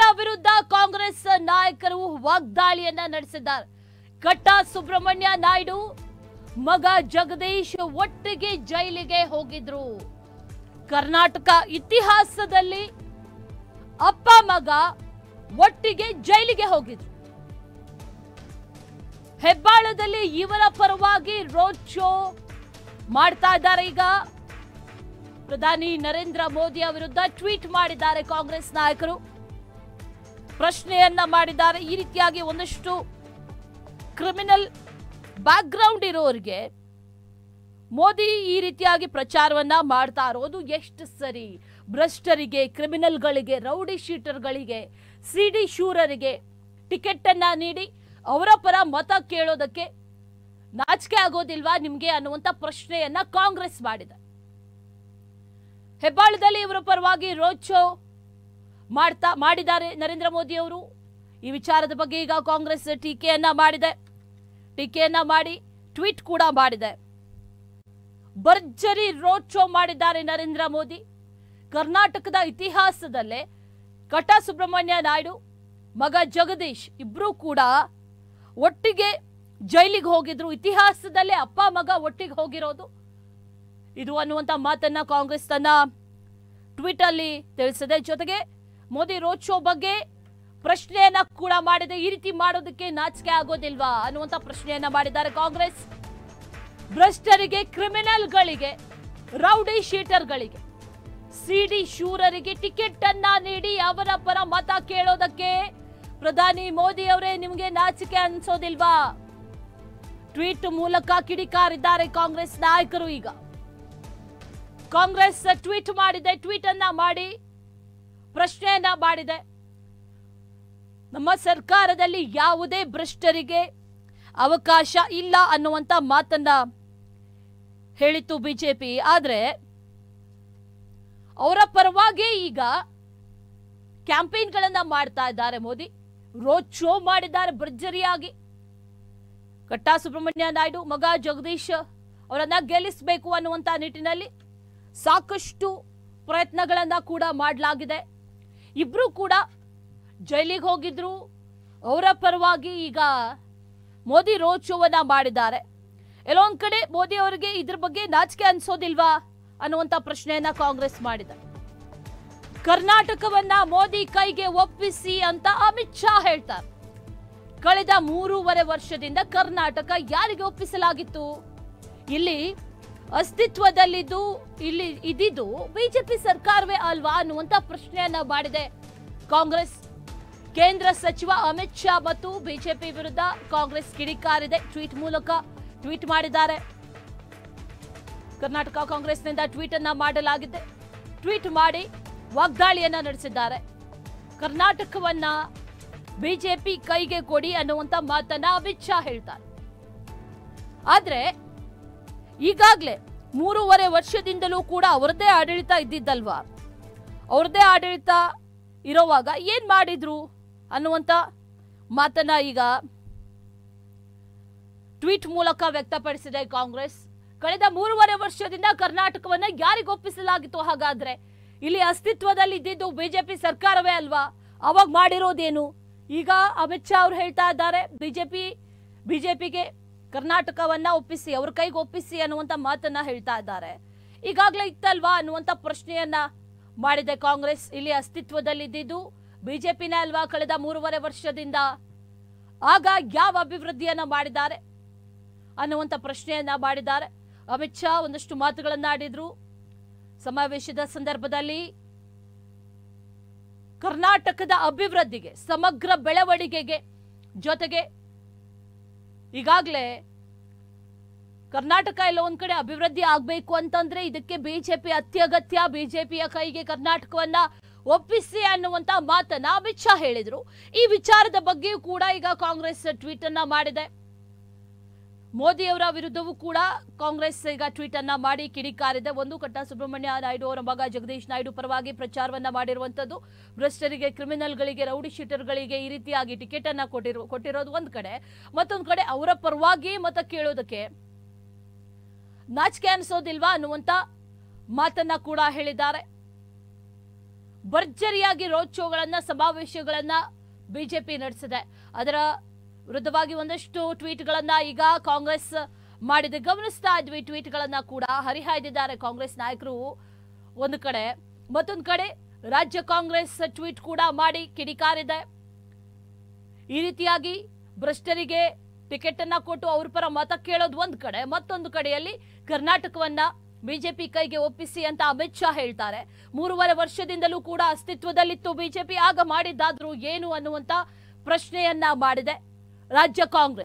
ವಿರುದ್ಧ ಕಾಂಗ್ರೆಸ್ ನಾಯಕರು ವಾಗ್ದಾಳಿಯನ್ನ ನಡೆಸಿದ್ದಾರೆ. ಕಟ್ಟಾ ಸುಬ್ರಹ್ಮಣ್ಯ ನಾಯ್ಡು ಮಗ ಜಗದೀಶ್ ಒಟ್ಟಿಗೆ ಜೈಲಿಗೆ ಹೋಗಿದ್ರು. ಕರ್ನಾಟಕ ಇತಿಹಾಸದಲ್ಲಿ ಅಪ್ಪ ಮಗ ಒಟ್ಟಿಗೆ ಜೈಲಿಗೆ ಹೋಗಿದ್ರು. ಹೆಬ್ಬಾಳದಲ್ಲಿ ಇವರ ಪರವಾಗಿ ರೋಡ್ ಶೋ ಮಾಡ್ತಾ ಇದ್ದಾರೆ. ಈಗ ಪ್ರಧಾನಿ ನರೇಂದ್ರ ಮೋದಿ ವಿರುದ್ಧ ಟ್ವೀಟ್ ಮಾಡಿದ್ದಾರೆ ಕಾಂಗ್ರೆಸ್ ನಾಯಕರು. ಪ್ರಶ್ನೆಯನ್ನ ಮಾಡಿದ್ದಾರೆ. ಈ ರೀತಿಯಾಗಿ ಒಂದಷ್ಟು ಕ್ರಿಮಿನಲ್ ಬ್ಯಾಕ್ಗ್ರೌಂಡ್ ಇರೋರಿಗೆ ಮೋದಿ ಈ ರೀತಿಯಾಗಿ ಪ್ರಚಾರವನ್ನ ಮಾಡ್ತಾ ಇರೋದು ಎಷ್ಟು ಸರಿ? ಭ್ರಷ್ಟರಿಗೆ, ಕ್ರಿಮಿನಲ್ಗಳಿಗೆ, ರೌಡಿ ಶೀಟರ್ಗಳಿಗೆ, ಸಿಡಿ ಶೂರರಿಗೆ ಟಿಕೆಟ್ ಅನ್ನ ನೀಡಿ ಅವರ ಪರ ಮತ ಕೇಳೋದಕ್ಕೆ ನಾಚಿಕೆ ಆಗೋದಿಲ್ವಾ ನಿಮ್ಗೆ ಅನ್ನುವಂತ ಪ್ರಶ್ನೆಯನ್ನ ಕಾಂಗ್ರೆಸ್ ಮಾಡಿದೆ. ಹೆಬ್ಬಾಳದಲ್ಲಿ ಇವರ ಪರವಾಗಿ ರೋಡ್ ಶೋ ಮಾಡಿದ್ದಾರೆ ನರೇಂದ್ರ ಮೋದಿ ಅವರು. ಈ ವಿಚಾರದ ಬಗ್ಗೆ ಈಗ ಕಾಂಗ್ರೆಸ್ ಟೀಕೆಯನ್ನ ಮಾಡಿ ಟ್ವೀಟ್ ಕೂಡ ಮಾಡಿದೆ. ಭರ್ಜರಿ ರೋಡ್ ಶೋ ಮಾಡಿದ್ದಾರೆ ನರೇಂದ್ರ ಮೋದಿ. ಕರ್ನಾಟಕದ ಇತಿಹಾಸದಲ್ಲೇ ಕಟ್ಟಾ ಸುಬ್ರಹ್ಮಣ್ಯ ನಾಯ್ಡು ಮಗ ಜಗದೀಶ್ ಇಬ್ರು ಕೂಡ ಒಟ್ಟಿಗೆ ಜೈಲಿಗೆ ಹೋಗಿದ್ರು. ಇತಿಹಾಸದಲ್ಲೇ ಅಪ್ಪ ಮಗ ಒಟ್ಟಿಗೆ ಹೋಗಿರೋದು ಇದು ಅನ್ನುವಂತ ಮಾತನ್ನ ಕಾಂಗ್ರೆಸ್ ತನ್ನ ಟ್ವೀಟ್ ಅಲ್ಲಿ ತಿಳಿಸಿದೆ. ಜೊತೆಗೆ ಮೋದಿ ರೋಡ್ ಶೋ ಬಗ್ಗೆ ಪ್ರಶ್ನೆಯನ್ನ ಕೂಡ ಮಾಡಿದೆ. ಈ ರೀತಿ ಮಾಡೋದಕ್ಕೆ ನಾಚಿಕೆ ಆಗೋದಿಲ್ವಾ ಅನ್ನುವಂತ ಪ್ರಶ್ನೆಯನ್ನ ಮಾಡಿದ್ದಾರೆ ಕಾಂಗ್ರೆಸ್. ಭ್ರಷ್ಟರಿಗೆ, ಕ್ರಿಮಿನಲ್ಗಳಿಗೆ, ರೌಡಿ ಶೀಟರ್ಗಳಿಗೆ, ಸಿಡಿ ಶೂರರಿಗೆ ಟಿಕೆಟ್ ಅನ್ನ ನೀಡಿ ಅವರ ಪರ ಮತ ಕೇಳೋದಕ್ಕೆ ಪ್ರಧಾನಿ ಮೋದಿ ಅವರೇ ನಿಮ್ಗೆ ನಾಚಿಕೆ ಅನ್ಸೋದಿಲ್ವಾ? ಟ್ವೀಟ್ ಮೂಲಕ ಕಿಡಿಕಾರಿದ್ದಾರೆ ಕಾಂಗ್ರೆಸ್ ನಾಯಕರು. ಈಗ ಕಾಂಗ್ರೆಸ್ ಟ್ವೀಟ್ ಮಾಡಿದೆ. ಟ್ವೀಟ್ ಅನ್ನ ಮಾಡಿ ಪ್ರಶ್ನೆಯನ್ನ ಮಾಡಿದೆ. ನಮ್ಮ ಸರ್ಕಾರದಲ್ಲಿ ಯಾವುದೇ ಭ್ರಷ್ಟರಿಗೆ ಅವಕಾಶ ಇಲ್ಲ ಅನ್ನುವಂತ ಮಾತನ್ನ ಹೇಳಿತ್ತು ಬಿಜೆಪಿ. ಆದ್ರೆ ಅವರ ಪರವಾಗಿ ಈಗ ಕ್ಯಾಂಪೇನ್ಗಳನ್ನ ಮಾಡ್ತಾ ಇದ್ದಾರೆ ಮೋದಿ. ರೋಡ್ ಶೋ ಮಾಡಿದ್ದಾರೆ ಭರ್ಜರಿಯಾಗಿ. ಕಟ್ಟಾ ಸುಬ್ರಹ್ಮಣ್ಯ ನಾಯ್ಡು ಮಗ ಜಗದೀಶ್ ಅವರನ್ನ ಗೆಲ್ಲಿಸಬೇಕು ಅನ್ನುವಂತ ನಿಟ್ಟಿನಲ್ಲಿ ಸಾಕಷ್ಟು ಪ್ರಯತ್ನಗಳನ್ನ ಕೂಡ ಮಾಡಲಾಗಿದೆ. ಇಬ್ರು ಕೂಡ ಜೈಲಿಗೆ ಹೋಗಿದ್ರು. ಅವರ ಪರವಾಗಿ ಈಗ ಮೋದಿ ರೋಡ್ ಶೋವನ್ನ ಮಾಡಿದ್ದಾರೆ. ಎಲ್ಲೊಂದ್ ಕಡೆ ಮೋದಿ ಅವರಿಗೆ ಇದ್ರ ಬಗ್ಗೆ ನಾಚಿಕೆ ಅನ್ಸೋದಿಲ್ವಾ ಅನ್ನುವಂತ ಪ್ರಶ್ನೆಯನ್ನ ಕಾಂಗ್ರೆಸ್ ಮಾಡಿದೆ. ಕರ್ನಾಟಕವನ್ನ ಮೋದಿ ಕೈಗೆ ಒಪ್ಪಿಸಿ ಅಂತ ಅಮಿತ್ ಶಾ ಹೇಳ್ತಾರೆ. ಕಳೆದ 3.5 ವರ್ಷದಿಂದ ಕರ್ನಾಟಕ ಯಾರಿಗೆ ಒಪ್ಪಿಸಲಾಗಿತ್ತು? ಇಲ್ಲಿ ಅಸ್ತಿತ್ವದಲ್ಲಿದ್ದು ಇದ್ದಿದ್ದು ಬಿಜೆಪಿ ಸರ್ಕಾರವೇ ಅಲ್ವಾ ಅನ್ನುವಂತ ಪ್ರಶ್ನೆಯನ್ನ ಮಾಡಿದೆ ಕಾಂಗ್ರೆಸ್. ಕೇಂದ್ರ ಸಚಿವ ಅಮಿತ್ ಶಾ ಮತ್ತು ಬಿಜೆಪಿ ವಿರುದ್ಧ ಕಾಂಗ್ರೆಸ್ ಕಿಡಿಕಾರಿದೆ. ಟ್ವೀಟ್ ಮೂಲಕ ಟ್ವೀಟ್ ಮಾಡಿದ್ದಾರೆ. ಕರ್ನಾಟಕ ಕಾಂಗ್ರೆಸ್ನಿಂದ ಟ್ವೀಟ್ ಅನ್ನ ಮಾಡಲಾಗಿದೆ. ಟ್ವೀಟ್ ಮಾಡಿ ವಾಗ್ದಾಳಿಯನ್ನ ನಡೆಸಿದ್ದಾರೆ. ಕರ್ನಾಟಕವನ್ನ ಬಿಜೆಪಿ ಕೈಗೆ ಕೊಡಿ ಅನ್ನುವಂತ ಮಾತನ್ನ ಅಮಿತ್ ಶಾ ಹೇಳ್ತಾರೆ. ಆದ್ರೆ ಈಗಾಗ್ಲೇ 3.5 ವರ್ಷದಿಂದಲೂ ಕೂಡ ಅವರದೇ ಆಡಳಿತ ಇದ್ದಿದ್ದಲ್ವಾ? ಅವ್ರದೇ ಆಡಳಿತ ಇರೋವಾಗ ಏನ್ ಮಾಡಿದ್ರು ಅನ್ನುವಂತ ಮಾತನ್ನ ಈಗ ಟ್ವೀಟ್ ಮೂಲಕ ವ್ಯಕ್ತಪಡಿಸಿದೆ ಕಾಂಗ್ರೆಸ್. ಕಳೆದ 3.5 ವರ್ಷದಿಂದ ಕರ್ನಾಟಕವನ್ನ ಯಾರಿಗೆ ಒಪ್ಪಿಸಲಾಗಿತ್ತು? ಹಾಗಾದ್ರೆ ಇಲ್ಲಿ ಅಸ್ತಿತ್ವದಲ್ಲಿ ಇದ್ದಿದ್ದು ಬಿಜೆಪಿ ಸರ್ಕಾರವೇ ಅಲ್ವಾ? ಅವಾಗ ಮಾಡಿರೋದೇನು? ಈಗ ಅಮಿತ್ ಶಾ ಅವರು ಹೇಳ್ತಾ ಇದ್ದಾರೆ ಬಿಜೆಪಿಗೆ ಕರ್ನಾಟಕವನ್ನ ಒಪ್ಪಿಸಿ, ಅವ್ರ ಕೈಗೆ ಒಪ್ಪಿಸಿ ಅನ್ನುವಂತ ಮಾತನ್ನ ಹೇಳ್ತಾ ಇದ್ದಾರೆ. ಈಗಾಗ್ಲೇ ಇತ್ತಲ್ವಾ ಅನ್ನುವಂತ ಪ್ರಶ್ನೆಯನ್ನ ಮಾಡಿದೆ ಕಾಂಗ್ರೆಸ್. ಇಲ್ಲಿ ಅಸ್ತಿತ್ವದಲ್ಲಿ ಇದ್ದಿದ್ದು ಬಿಜೆಪಿನೇ ಅಲ್ವಾ ಕಳೆದ 3.5 ವರ್ಷದಿಂದ? ಆಗ ಯಾವ ಅಭಿವೃದ್ಧಿಯನ್ನ ಮಾಡಿದ್ದಾರೆ ಅನ್ನುವಂತ ಪ್ರಶ್ನೆಯನ್ನ ಮಾಡಿದ್ದಾರೆ. ಅಮಿತ್ ಶಾ ಒಂದಷ್ಟು ಮಾತುಗಳನ್ನ ಆಡಿದ್ರು ಸಮಾವೇಶದ ಸಂದರ್ಭದಲ್ಲಿ. ಕರ್ನಾಟಕದ ಅಭಿವೃದ್ಧಿಗೆ, ಸಮಗ್ರ ಬೆಳವಣಿಗೆಗೆ, ಜೊತೆಗೆ ಈಗಾಗಲೇ ಕರ್ನಾಟಕ ಎಲ್ಲ ಒಂದ್ ಕಡೆ ಅಭಿವೃದ್ಧಿ ಆಗ್ಬೇಕು ಅಂತಂದ್ರೆ ಇದಕ್ಕೆ ಬಿಜೆಪಿ ಅತ್ಯಗತ್ಯ. ಬಿಜೆಪಿಯ ಕೈಗೆ ಕರ್ನಾಟಕವನ್ನ ಒಪ್ಪಿಸಿ ಅನ್ನುವಂತ ಮಾತನ್ನ ಅಮಿತ್ ಶಾ ಹೇಳಿದ್ರು. ಈ ವಿಚಾರದ ಬಗ್ಗೆಯೂ ಕೂಡ ಈಗ ಕಾಂಗ್ರೆಸ್ ಟ್ವೀಟ್ ಅನ್ನ ಮಾಡಿದೆ. ಮೋದಿ ಅವರ ವಿರುದ್ಧವೂ ಕೂಡ ಕಾಂಗ್ರೆಸ್ ಈಗ ಟ್ವೀಟ್ ಅನ್ನ ಮಾಡಿ ಕಿಡಿಕಾರಿದೆ. ಒಂದು, ಕಟ್ಟಾ ಸುಬ್ರಹ್ಮಣ್ಯ ನಾಯ್ಡು ಅವರ ಮಗ ಜಗದೀಶ್ ನಾಯ್ಡು ಪರವಾಗಿ ಪ್ರಚಾರವನ್ನ ಮಾಡಿರುವಂತದ್ದು. ಭ್ರಷ್ಟರಿಗೆ, ಕ್ರಿಮಿನಲ್ಗಳಿಗೆ, ರೌಡಿ ಶೀಟರ್ಗಳಿಗೆ ಈ ರೀತಿಯಾಗಿ ಟಿಕೆಟ್ ಅನ್ನ ಕೊಟ್ಟಿರೋದು ಒಂದ್ ಕಡೆ. ಮತ್ತೊಂದ್ ಕಡೆ ಅವರ ಪರವಾಗಿ ಮತ ಕೇಳೋದಕ್ಕೆ ನಾಚಿಕೆ ಅನಿಸೋದಿಲ್ವಾ ಅನ್ನುವಂತ ಮಾತನ್ನ ಕೂಡ ಹೇಳಿದ್ದಾರೆ. ಭರ್ಜರಿಯಾಗಿ ರೋಡ್ ಶೋಗಳನ್ನ ಸಮಾವೇಶಗಳನ್ನ ಬಿಜೆಪಿ ನಡೆಸಿದೆ. ಅದರ ವಿರುದ್ಧವಾಗಿ ಒಂದಷ್ಟು ಟ್ವೀಟ್ಗಳನ್ನ ಈಗ ಕಾಂಗ್ರೆಸ್ ಮಾಡಿದೆ. ಗಮನಿಸ್ತಾ ಇದ್ವಿ, ಟ್ವೀಟ್ಗಳನ್ನ ಕೂಡ ಹರಿಹಾಯ್ದಿದ್ದಾರೆ ಕಾಂಗ್ರೆಸ್ ನಾಯಕರು ಒಂದು ಕಡೆ. ಮತ್ತೊಂದು ಕಡೆ ರಾಜ್ಯ ಕಾಂಗ್ರೆಸ್ ಟ್ವೀಟ್ ಕೂಡ ಮಾಡಿ ಕಿಡಿಕಾರಿದೆ. ಈ ರೀತಿಯಾಗಿ ಭ್ರಷ್ಟರಿಗೆ ಟಿಕೆಟ್ ಅನ್ನ ಕೊಟ್ಟು ಅವ್ರ ಪರ ಮತ ಕೇಳೋದು ಒಂದ್ ಕಡೆ, ಮತ್ತೊಂದು ಕಡೆಯಲ್ಲಿ ಕರ್ನಾಟಕವನ್ನ ಬಿಜೆಪಿ ಕೈಗೆ ಒಪ್ಪಿಸಿ ಅಂತ ಅಮಿತ್ ಶಾ ಹೇಳ್ತಾರೆ. 3.5 ವರ್ಷದಿಂದಲೂ ಕೂಡ ಅಸ್ತಿತ್ವದಲ್ಲಿತ್ತು ಬಿಜೆಪಿ, ಆಗ ಮಾಡಿದ್ದಾದ್ರೂ ಏನು ಅನ್ನುವಂತ ಪ್ರಶ್ನೆಯನ್ನ ಮಾಡಿದೆ ರಾಜ್ಯ ಕಾಂಗ್ರೆಸ್.